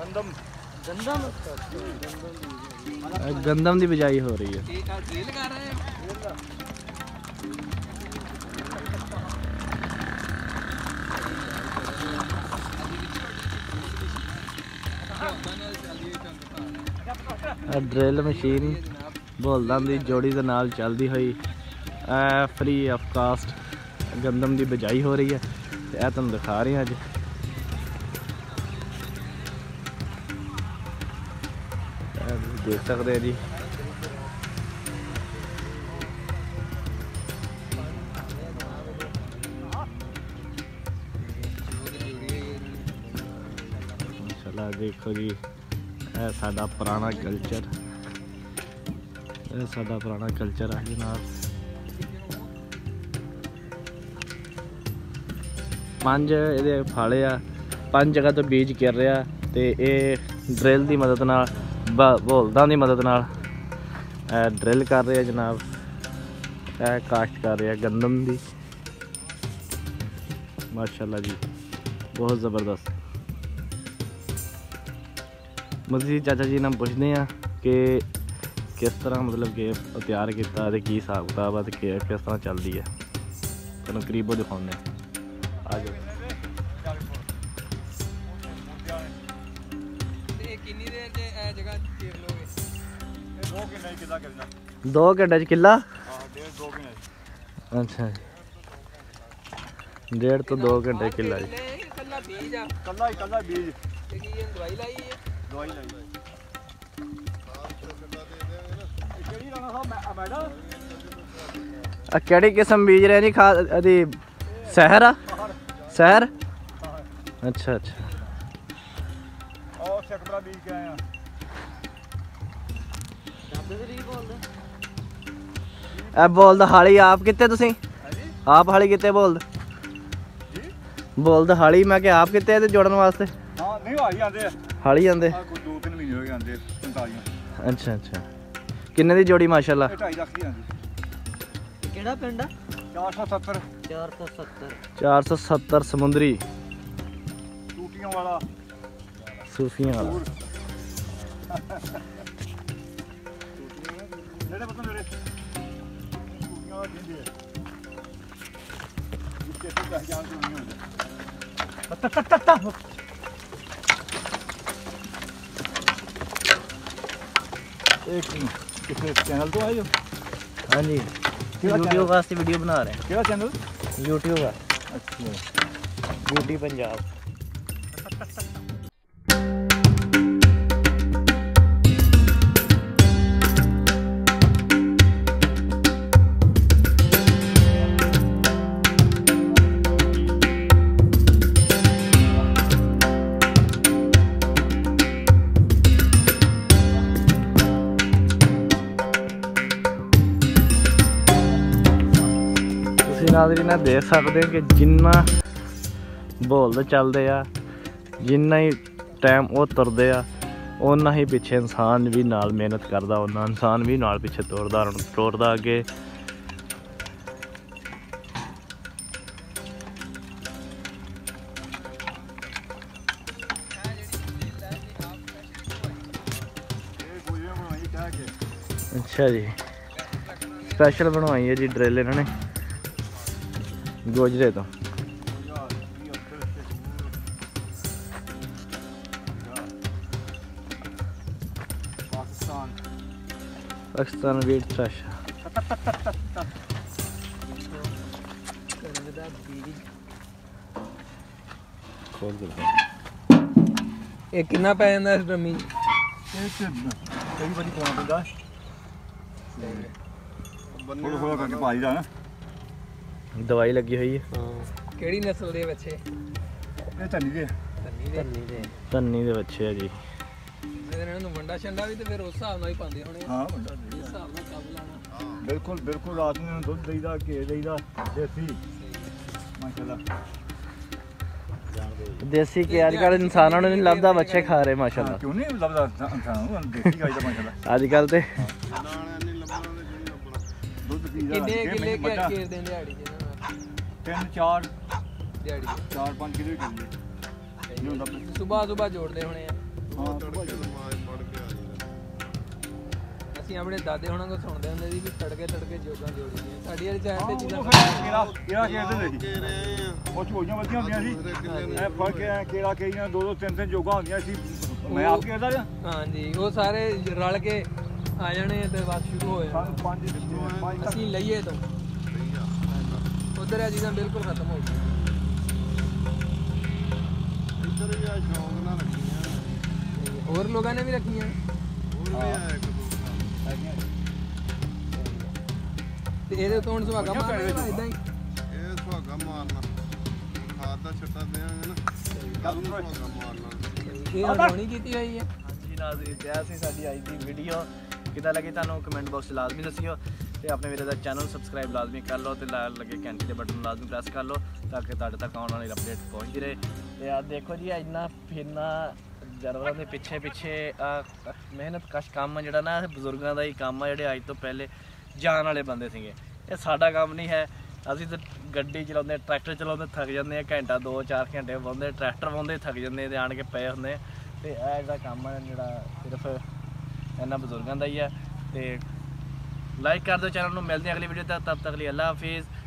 गंदम की बिजाई हो रही है। ड्रिल मशीन भोलदां दी जोड़ी दे नाल चलदी हुई फ्री ऑफ कास्ट गंदम की बिजाई हो रही है। यह तुम दिखा रही हैं अज। देख सकते हैं जी माशाल्लाह। देखो जी यह साडा पुराना कल्चर, यह साडा पुराना कल्चर है जनाब। 5 ये फाड़े आ, 5 जगह तो बीज कर रहा तो ये ड्रिल की मदद नाल भोलदां की मदद नाल ड्रिल कर रहे जनाब। काश्त कर रहे गंदम की माशाल्लाह जी, बहुत ज़बरदस्त। मजीद चाचा जी ने पूछते हैं कि किस तरह मतलब कि तैयार किया, की हिसाब किताब है, किस तरह चलती है। तुहानूं करीबों दिखाने आ जाओ। 2 घंटे किला। अच्छा 1.5 तो 2 घंटे किला जी। केड़ी किस्म बीज रहे जी खाद सहर आ सहर। अच्छा अच्छा बोलद हाली आप कितने तुसी आप हाली कितने बोलद हाली मैं क्या आप कितने जोड़न वास्ते हाली आंदे। अच्छा अच्छा किन्ने दी जोड़ी माशाल्लाह। 470 समुंदरी सूफियां वाला। चैनल तो आए हो? हाँ जी यूट्यूब वास्ते वीडियो बना रहे हैं। क्या चैनल? यूट्यूब है। अच्छा ब्यूटी पंजाब। नाज़रीन देख सकते हैं कि जिन्ना बोलते चलते आ जिन्ना ही टाइम वो तुरते आ उन्ना ही पिछे इंसान भी नाल मेहनत करता, उन्ना इंसान भी नाल पिछे टुरदा अगे। अच्छा जी स्पैशल बनवाई है जी ड्रिल इन्होंने गोजरे तो। पाकिस्तान वीट थ्रश ਇਹ ਕਿੰਨਾ ਪੈ ਜਾਂਦਾ ਇਸ ਡਰਮੀ? कई बारी पाना पैंदा थोड़ा थोड़ा करके पा दीदा ना। दवाई लगी हुई है। ਕਿਹੜੀ ਨਸਲ ਦੇ ਬੱਚੇ? ਇਹ ਧੰਨੀ ਦੇ ਧੰਨੀ ਦੇ ਬੱਚੇ ਆ ਜੀ। ਇਹਨਾਂ ਨੂੰ ਵੰਡਾ ਛੰਡਾ ਵੀ ਤੇ ਫਿਰ ਉਸ ਹਿਸਾਬ ਨਾਲ ਹੀ ਪਾਉਂਦੇ ਹੋਣੇ। ਹਾਂ ਵੰਡਾ ਇਸ ਹਿਸਾਬ ਨਾਲ ਕੰਮ ਲਾਣਾ। ਬਿਲਕੁਲ ਬਿਲकुल ਰਾਤ ਨੂੰ ਦੁੱਧ ਦੇਈਦਾ ਘੇ ਦੇਈਦਾ ਦੇਸੀ ਮਾਸ਼ਾਅੱਲਾ। देसी के आजकल इंसानों ने नहीं लभदा बच्चे खा रहे माशाल्लाह। क्यों नहीं लभदा इंसान ਨੂੰ ਦੇਸੀ ਗਾਈ ਦਾ ਮਾਸ਼ਾਅੱਲਾ। आजकल ते ਦੁੱਧ ਪੀਦਾ ਕਿੰਨੇ ਕਿੱਲੇ ਘੇਰ ਦੇ ਦਿਹਾੜੀ ਦੇ ਨਾਲ? 3 4 ਦਿਹਾੜੀ 4 5 ਕਿਲੋ ਹੀ ਕਰੀਏ। ਸੁਬਾਹ ਜੋੜਦੇ ਹੋਣੇ ਆ। ਹਾਂ ਅਸੀਂ ਆਪਣੇ ਦਾਦੇ ਹੁਣਾਂ ਕੋਲ ਸੁਣਦੇ ਹੁੰਦੇ ਸੀ ਵੀ ਤੜਕੇ ਤੜਕੇ ਜੋਗਾਂ ਜੋੜੀਆਂ ਸਾਡੀ ਵਾਲੀ ਚਾਹ ਤੇ ਉਹ ਚੀਜ਼ਾਂ ਕਿਹੜਾ ਖੇਡਦੇ ਸੀ ਉਹ ਝੋਲੀਆਂ ਵਧੀਆ ਹੁੰਦੀਆਂ ਸੀ ਐ ਫੜ ਕੇ ਐ ਕੇਲਾ ਕਈਆਂ 2-2 3-3 ਜੋਗਾਂ ਹੁੰਦੀਆਂ ਸੀ ਮੈਂ ਆਪ ਖੇਡਦਾ ਰਿਹਾ ਹਾਂਜੀ ਉਹ ਸਾਰੇ ਰਲ ਕੇ ਆ ਜਾਣੇ ਤੇ ਬਸ ਸ਼ੁਰੂ ਹੋ ਜਾਣਾ ਸਾਨੂੰ 5 ਅਸੀਂ ਲਈਏ ਤੋਂ ਉਧਰ ਇਹ ਚੀਜ਼ਾਂ ਬਿਲਕੁਲ ਖਤਮ ਹੋ ਗਈਆਂ ਇੱਧਰ ਵੀ ਆ ਸ਼ੌਂਕ ਨਾਲ ਰੱਖੀਆਂ ਹੋਰ ਲੋਕਾਂ ਨੇ ਵੀ ਰੱਖੀਆਂ ਹੋਰ ਵੀ ਆ ਇੱਕ ਦੋ ਤੇ ਇਹਦੇ ਤੋਂ ਹੁਣ ਸੁਹਾਗਾ ਮਾਰਨਾ ਇਦਾਂ ਹੀ ਇਹ ਸੁਹਾਗਾ ਮਾਰਨਾ ਖਾਦ ਦਾ ਛੱਟਾ ਦੇਾਂਗੇ ਨਾ ਸੁਹਾਗਾ ਮਾਰਨਾ ਇਹ ਹਟਾਉਣੀ ਕੀਤੀ ਹੋਈ ਹੈ ਹਾਂਜੀ ਨਾਜ਼ਰੀਨ, ਤੇ ਇਹ ਸੀ ਸਾਡੀ ਅੱਜ ਦੀ ਵੀਡੀਓ। ਕਿੱਦਾਂ ਲੱਗੀ ਤੁਹਾਨੂੰ ਕਮੈਂਟ ਬਾਕਸ 'ਚ ਲਾਜ਼ਮੀ ਦੱਸਿਓ ਤੇ ਆਪਣੇ ਵੀਰੇ ਦਾ ਚੈਨਲ ਸਬਸਕ੍ਰਾਈਬ ਲਾਜ਼ਮੀ ਕਰ ਲਓ ਤੇ ਨਾਲ ਲੱਗੇ ਘੰਟੀ ਦੇ ਬਟਨ ਨੂੰ ਲਾਜ਼ਮੀ ਪ੍ਰੈਸ ਕਰ ਲਓ ਤਾਂ ਕਿ ਤੁਹਾਡੇ ਤੱਕ ਆਉਣ ਵਾਲੀ ਅਪਡੇਟ ਪਹੁੰਚਦੀ ਰਹੇ। ਤੇ ਆ ਦੇਖੋ ਜੀ ਇੰਨਾ ਫਿਰਨਾ ਜਾਨਵਰਾਂ ਦੇ ਪਿੱਛੇ ਪਿੱਛੇ ਮਿਹਨਤ ਕਸ਼ ਕੰਮ ਜਿਹੜਾ ਨਾ ਬਜ਼ੁਰਗਾਂ ਦਾ ਹੀ ਕੰਮ ਆ ਜਿਹੜੇ ਅੱਜ ਤੋਂ ਪਹਿਲੇ ਜਾਣ ਵਾਲੇ ਬੰਦੇ ਸੀਗੇ। ਇਹ ਸਾਡਾ ਕੰਮ ਨਹੀਂ ਹੈ। ਅਸੀਂ ਤਾਂ ਗੱਡੀ ਚਲਾਉਂਦੇ ਟਰੈਕਟਰ ਚਲਾਉਂਦੇ ਥੱਕ ਜਾਂਦੇ ਆ ਘੰਟਾ 2-4 ਘੰਟੇ ਵਾਹੁੰਦੇ ਟਰੈਕਟਰ ਵਾਹੁੰਦੇ ਥੱਕ ਜਾਂਦੇ ਤੇ ਆਣ ਕੇ ਪਏ ਹੁੰਦੇ ਤੇ ਇਹ ਜਿਹੜਾ ਕੰਮ ਆ ਜਿਹੜਾ ਸਿਰਫ ਇਹਨਾਂ ਬਜ਼ੁਰਗਾਂ ਦਾ ਹੀ ਆ। ਤੇ ਲਾਈਕ ਕਰ ਦਿਓ ਚੈਨਲ ਨੂੰ। ਮਿਲਦੇ ਹਾਂ ਅਗਲੀ ਵੀਡੀਓ ਤੱਕ। ਤਬ ਤੱਕ ਲਈ ਅੱਲਾ ਹਾਫਿਜ਼।